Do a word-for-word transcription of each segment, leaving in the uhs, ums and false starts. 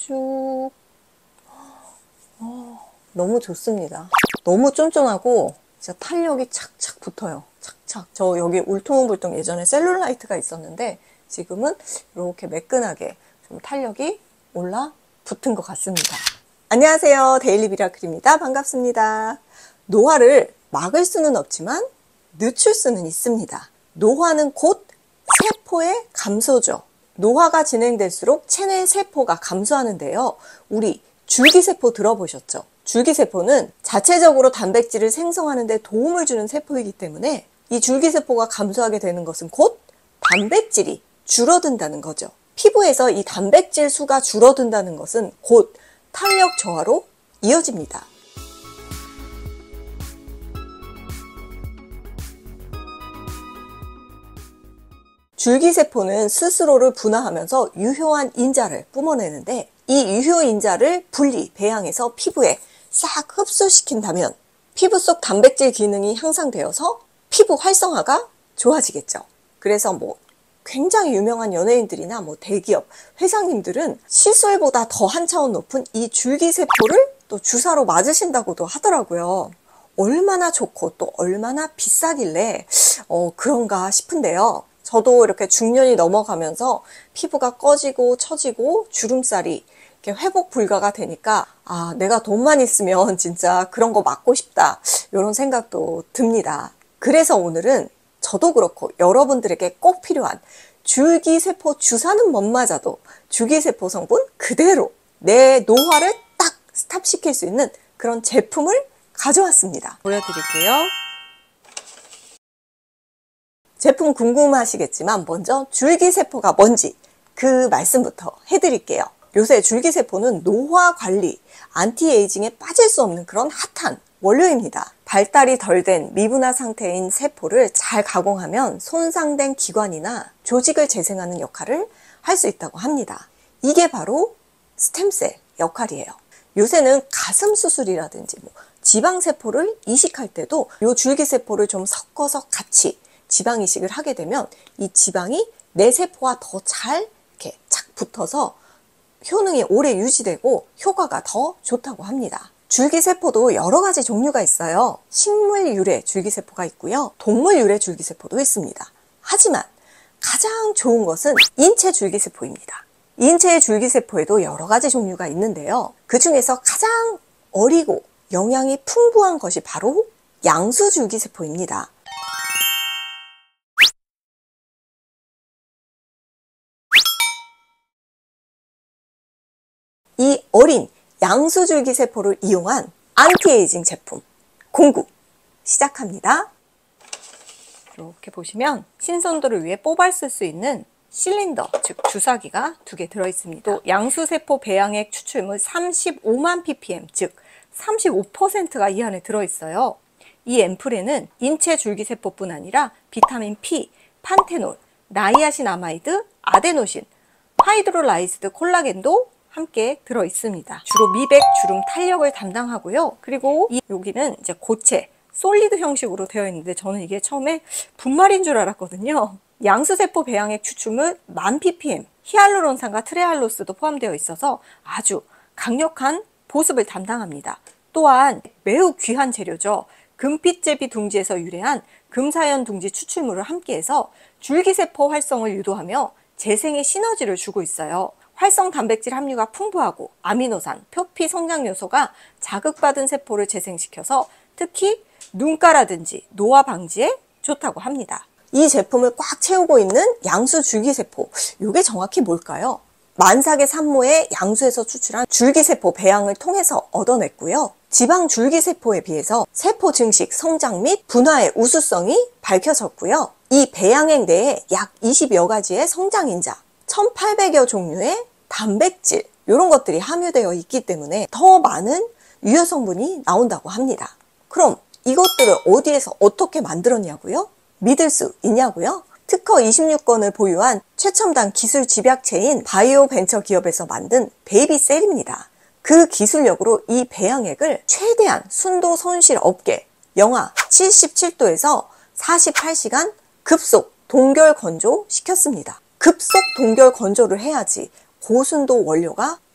쭉 어, 너무 좋습니다. 너무 쫀쫀하고 진짜 탄력이 착착 붙어요. 착착. 저 여기 울퉁불퉁 예전에 셀룰라이트가 있었는데 지금은 이렇게 매끈하게 좀 탄력이 올라 붙은 것 같습니다. 안녕하세요, 데일리 미라클입니다. 반갑습니다. 노화를 막을 수는 없지만 늦출 수는 있습니다. 노화는 곧 세포의 감소죠. 노화가 진행될수록 체내 세포가 감소하는데요. 우리 줄기세포 들어보셨죠? 줄기세포는 자체적으로 단백질을 생성하는 데 도움을 주는 세포이기 때문에 이 줄기세포가 감소하게 되는 것은 곧 단백질이 줄어든다는 거죠. 피부에서 이 단백질 수가 줄어든다는 것은 곧 탄력 저하로 이어집니다. 줄기세포는 스스로를 분화하면서 유효한 인자를 뿜어내는데 이 유효인자를 분리, 배양해서 피부에 싹 흡수시킨다면 피부 속 단백질 기능이 향상되어서 피부 활성화가 좋아지겠죠. 그래서 뭐 굉장히 유명한 연예인들이나 뭐 대기업 회장님들은 시술보다 더 한 차원 높은 이 줄기세포를 또 주사로 맞으신다고도 하더라고요. 얼마나 좋고 또 얼마나 비싸길래 어, 그런가 싶은데요. 저도 이렇게 중년이 넘어가면서 피부가 꺼지고 처지고 주름살이 이렇게 회복 불가가 되니까 아, 내가 돈만 있으면 진짜 그런 거 맞고 싶다, 이런 생각도 듭니다. 그래서 오늘은 저도 그렇고 여러분들에게 꼭 필요한 줄기세포 주사는 못 맞아도 줄기세포 성분 그대로 내 노화를 딱 스탑시킬 수 있는 그런 제품을 가져왔습니다. 보여드릴게요. 제품 궁금하시겠지만 먼저 줄기세포가 뭔지 그 말씀부터 해드릴게요. 요새 줄기세포는 노화 관리, 안티에이징에 빠질 수 없는 그런 핫한 원료입니다. 발달이 덜 된 미분화 상태인 세포를 잘 가공하면 손상된 기관이나 조직을 재생하는 역할을 할 수 있다고 합니다. 이게 바로 스템셀 역할이에요. 요새는 가슴 수술이라든지 뭐 지방세포를 이식할 때도 이 줄기세포를 좀 섞어서 같이 지방 이식을 하게 되면 이 지방이 내 세포와 더 잘 이렇게 착 붙어서 효능이 오래 유지되고 효과가 더 좋다고 합니다. 줄기세포도 여러 가지 종류가 있어요. 식물 유래 줄기세포가 있고요. 동물 유래 줄기세포도 있습니다. 하지만 가장 좋은 것은 인체 줄기세포입니다. 인체의 줄기세포에도 여러 가지 종류가 있는데요. 그 중에서 가장 어리고 영양이 풍부한 것이 바로 양수 줄기세포입니다. 이 어린 양수줄기세포를 이용한 안티에이징 제품 공구 시작합니다. 이렇게 보시면 신선도를 위해 뽑아 쓸 수 있는 실린더, 즉 주사기가 두 개 들어있습니다. 또 양수세포 배양액 추출물 삼십오만 ppm, 즉 삼십오 퍼센트가 이 안에 들어있어요. 이 앰플에는 인체 줄기세포뿐 아니라 비타민 P, 판테놀, 나이아신아마이드, 아데노신, 하이드로라이스드 콜라겐도 함께 들어 있습니다. 주로 미백, 주름, 탄력을 담당하고요. 그리고 이 여기는 이제 고체, 솔리드 형식으로 되어 있는데 저는 이게 처음에 분말인 줄 알았거든요. 양수세포 배양액 추출물 만 ppm, 히알루론산과 트레할로스도 포함되어 있어서 아주 강력한 보습을 담당합니다. 또한 매우 귀한 재료죠. 금빛제비 둥지에서 유래한 금사연 둥지 추출물을 함께해서 줄기세포 활성을 유도하며 재생의 시너지를 주고 있어요. 활성 단백질 함유가 풍부하고 아미노산, 표피 성장 요소가 자극받은 세포를 재생시켜서 특히 눈가라든지 노화 방지에 좋다고 합니다. 이 제품을 꽉 채우고 있는 양수 줄기세포, 이게 정확히 뭘까요? 만삭의 산모의 양수에서 추출한 줄기세포 배양을 통해서 얻어냈고요. 지방 줄기세포에 비해서 세포 증식, 성장 및 분화의 우수성이 밝혀졌고요. 이 배양액 내에 약 이십여 가지의 성장인자, 천팔백여 종류의 단백질, 이런 것들이 함유되어 있기 때문에 더 많은 유효 성분이 나온다고 합니다. 그럼 이것들을 어디에서 어떻게 만들었냐고요? 믿을 수 있냐고요? 특허 이십육 건을 보유한 최첨단 기술 집약체인 바이오 벤처 기업에서 만든 베이비셀입니다. 그 기술력으로 이 배양액을 최대한 순도 손실 없게 영하 칠십칠 도에서 사십팔 시간 급속 동결 건조 시켰습니다. 급속 동결 건조를 해야지 고순도 원료가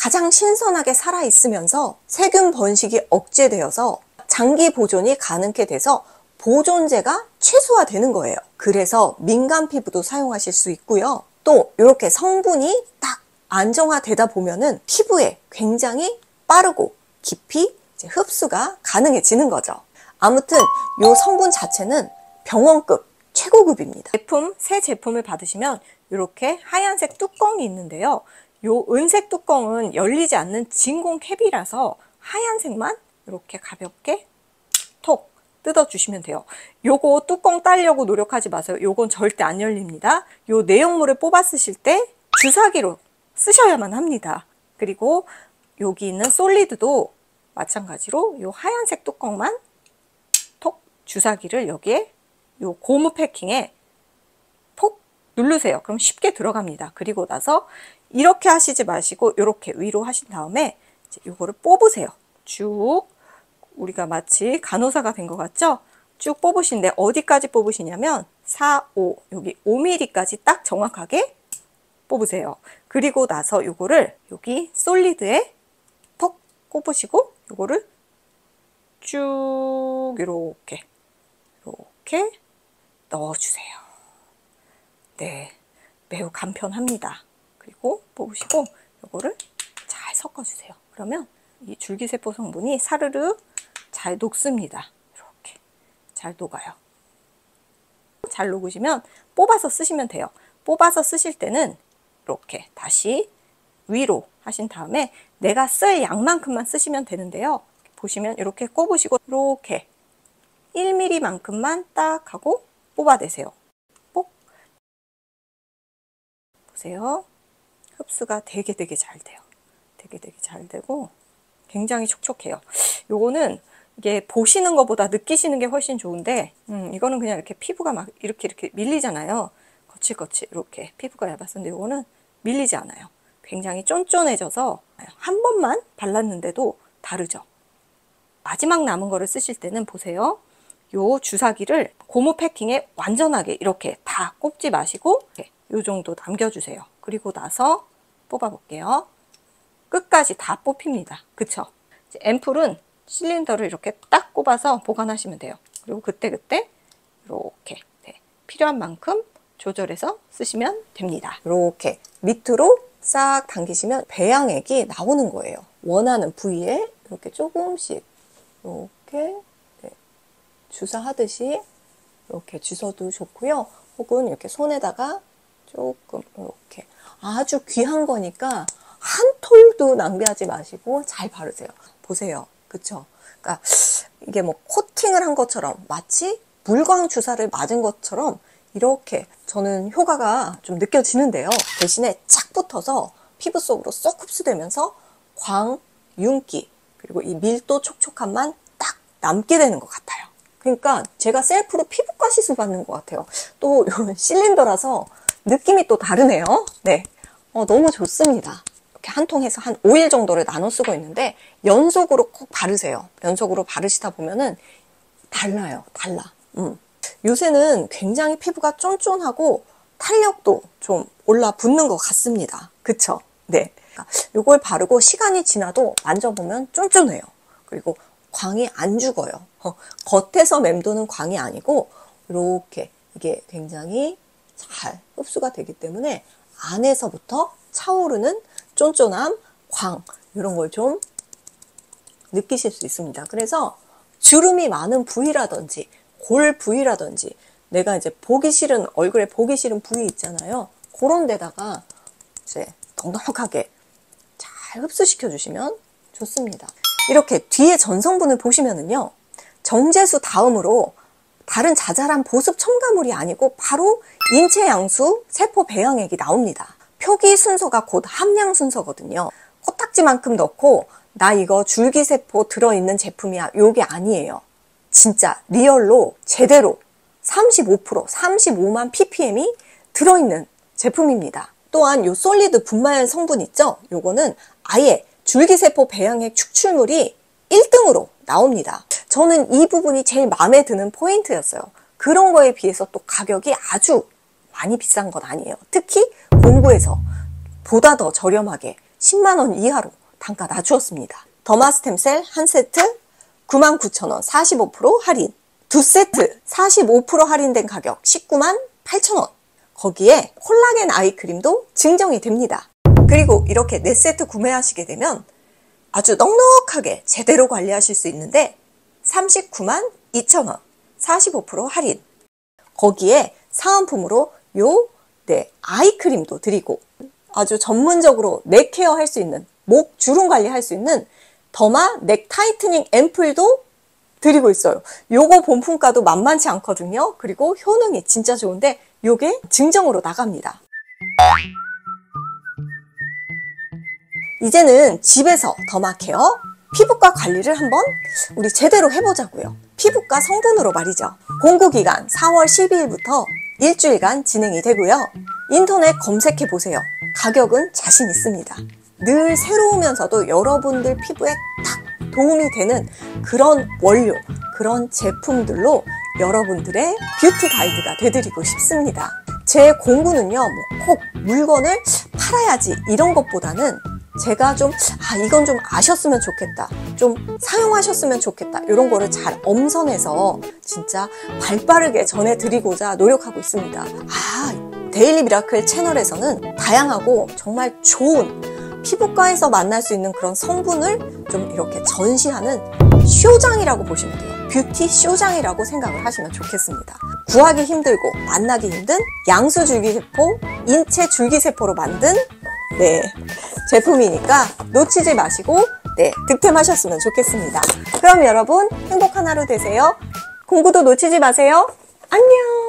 가장 신선하게 살아있으면서 세균 번식이 억제되어서 장기 보존이 가능하게 돼서 보존제가 최소화되는 거예요. 그래서 민감 피부도 사용하실 수 있고요. 또 이렇게 성분이 딱 안정화되다 보면은 피부에 굉장히 빠르고 깊이 이제 흡수가 가능해지는 거죠. 아무튼 이 성분 자체는 병원급 최고급입니다. 제품, 새 제품을 받으시면 이렇게 하얀색 뚜껑이 있는데요. 요 은색 뚜껑은 열리지 않는 진공 캡이라서 하얀색만 이렇게 가볍게 톡 뜯어주시면 돼요. 요거 뚜껑 따려고 노력하지 마세요. 요건 절대 안 열립니다. 요 내용물을 뽑아 쓰실 때 주사기로 쓰셔야만 합니다. 그리고 여기 있는 솔리드도 마찬가지로 요 하얀색 뚜껑만 톡 주사기를 여기에 요 고무 패킹에 폭 누르세요. 그럼 쉽게 들어갑니다. 그리고 나서 이렇게 하시지 마시고 이렇게 위로 하신 다음에 이제 요거를 뽑으세요. 쭉 우리가 마치 간호사가 된 것 같죠? 쭉 뽑으시는데 어디까지 뽑으시냐면 사, 오 여기 오 밀리미터까지 딱 정확하게 뽑으세요. 그리고 나서 요거를 여기 솔리드에 톡 꼽으시고 요거를 쭉 이렇게 이렇게 넣어주세요. 네, 매우 간편합니다. 그리고 뽑으시고 요거를 잘 섞어주세요. 그러면 이 줄기세포 성분이 사르르 잘 녹습니다. 이렇게 잘 녹아요. 잘 녹으시면 뽑아서 쓰시면 돼요. 뽑아서 쓰실 때는 이렇게 다시 위로 하신 다음에 내가 쓸 양만큼만 쓰시면 되는데요. 보시면 이렇게 꼽으시고 이렇게 일 밀리미터만큼만 딱 하고 뽑아내세요. 뽁 보세요. 흡수가 되게 되게 잘 돼요. 되게 되게 잘 되고 굉장히 촉촉해요. 요거는 이게 보시는 것보다 느끼시는 게 훨씬 좋은데 음, 이거는 그냥 이렇게 피부가 막 이렇게 이렇게 밀리잖아요. 거칠거칠 이렇게 피부가 얇았는데 요거는 밀리지 않아요. 굉장히 쫀쫀해져서 한 번만 발랐는데도 다르죠. 마지막 남은 거를 쓰실 때는 보세요. 요 주사기를 고무 패킹에 완전하게 이렇게 다 꼽지 마시고 요 정도 남겨주세요. 그리고 나서 뽑아 볼게요. 끝까지 다 뽑힙니다. 그쵸? 이제 앰플은 실린더를 이렇게 딱 꼽아서 보관하시면 돼요. 그리고 그때그때 이렇게 네, 필요한 만큼 조절해서 쓰시면 됩니다. 이렇게 밑으로 싹 당기시면 배양액이 나오는 거예요. 원하는 부위에 이렇게 조금씩 이렇게 네, 주사하듯이 이렇게 주셔도 좋고요. 혹은 이렇게 손에다가 조금 이렇게 아주 귀한 거니까 한 톨도 낭비하지 마시고 잘 바르세요. 보세요. 그쵸? 그러니까 이게 뭐 코팅을 한 것처럼 마치 물광 주사를 맞은 것처럼 이렇게 저는 효과가 좀 느껴지는데요. 대신에 착 붙어서 피부 속으로 쏙 흡수되면서 광, 윤기, 그리고 이 밀도 촉촉함만 딱 남게 되는 것 같아요. 그러니까 제가 셀프로 피부과 시술 받는 것 같아요. 또 이런 실린더라서 느낌이 또 다르네요. 네, 어, 너무 좋습니다. 이렇게 한 통에서 한 오 일 정도를 나눠 쓰고 있는데 연속으로 꼭 바르세요. 연속으로 바르시다 보면은 달라요. 달라. 음. 요새는 굉장히 피부가 쫀쫀하고 탄력도 좀 올라붙는 것 같습니다. 그쵸? 네. 요걸 바르고 시간이 지나도 만져보면 쫀쫀해요. 그리고 광이 안 죽어요. 어, 겉에서 맴도는 광이 아니고 이렇게 이게 굉장히 잘 흡수가 되기 때문에 안에서부터 차오르는 쫀쫀함, 광 이런 걸 좀 느끼실 수 있습니다. 그래서 주름이 많은 부위라든지 골 부위라든지 내가 이제 보기 싫은 얼굴에 보기 싫은 부위 있잖아요. 그런 데다가 이제 넉넉하게 잘 흡수시켜 주시면 좋습니다. 이렇게 뒤에 전성분을 보시면은요. 정제수 다음으로 다른 자잘한 보습 첨가물이 아니고 바로 인체 양수 세포 배양액이 나옵니다. 표기 순서가 곧 함량 순서거든요. 코딱지만큼 넣고 나 이거 줄기세포 들어있는 제품이야. 요게 아니에요. 진짜 리얼로 제대로 삼십오 퍼센트, 삼십오만 ppm이 들어있는 제품입니다. 또한 요 솔리드 분말 성분 있죠? 요거는 아예 줄기세포 배양액 축출물이 일 등으로 나옵니다. 저는 이 부분이 제일 마음에 드는 포인트였어요. 그런 거에 비해서 또 가격이 아주 많이 비싼 건 아니에요. 특히 공구에서 보다 더 저렴하게 십만 원 이하로 단가 낮추었습니다. 더마스템셀 한 세트 구만 구천 원 사십오 퍼센트 할인, 두 세트 사십오 퍼센트 할인된 가격 십구만 팔천 원. 거기에 콜라겐 아이크림도 증정이 됩니다. 그리고 이렇게 네 세트 구매하시게 되면 아주 넉넉하게 제대로 관리하실 수 있는데 삼십구만 이천 원 사십오 퍼센트 할인. 거기에 사은품으로 요 네, 아이크림도 드리고 아주 전문적으로 넥 케어 할 수 있는, 목 주름 관리 할 수 있는 더마 넥 타이트닝 앰플도 드리고 있어요. 요거 본품가도 만만치 않거든요. 그리고 효능이 진짜 좋은데 요게 증정으로 나갑니다. 이제는 집에서 더마 케어 피부과 관리를 한번 우리 제대로 해보자고요. 피부과 성분으로 말이죠. 공구기간 사월 십이일부터 일주일간 진행이 되고요. 인터넷 검색해 보세요. 가격은 자신 있습니다. 늘 새로우면서도 여러분들 피부에 딱 도움이 되는 그런 원료, 그런 제품들로 여러분들의 뷰티 가이드가 되드리고 싶습니다. 제 공구는요, 뭐 꼭 물건을 팔아야지 이런 것보다는 제가 좀, 아, 이건 좀 아셨으면 좋겠다, 좀 사용하셨으면 좋겠다, 이런 거를 잘 엄선해서 진짜 발빠르게 전해드리고자 노력하고 있습니다. 아, 데일리 미라클 채널에서는 다양하고 정말 좋은 피부과에서 만날 수 있는 그런 성분을 좀 이렇게 전시하는 쇼장이라고 보시면 돼요. 뷰티 쇼장이라고 생각을 하시면 좋겠습니다. 구하기 힘들고 만나기 힘든 양수줄기세포, 인체 줄기세포로 만든 네, 제품이니까 놓치지 마시고 네, 득템하셨으면 좋겠습니다. 그럼 여러분 행복한 하루 되세요. 공구도 놓치지 마세요. 안녕.